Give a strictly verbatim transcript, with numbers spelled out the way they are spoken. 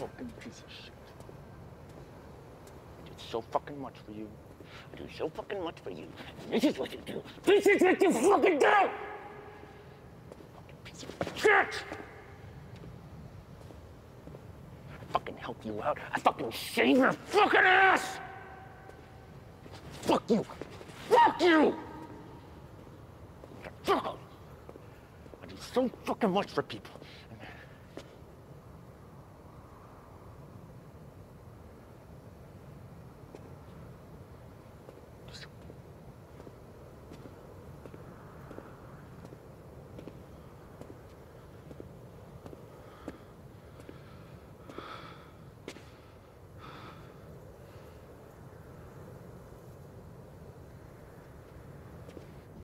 fucking piece of shit. I did so fucking much for you. I do so fucking much for you. And this is what you do. This is what you fucking do! Fucking piece of shit! I fucking help you out. I fucking save your fucking ass! Fuck you! Fuck you! Fuck 'em. I do so fucking much for people.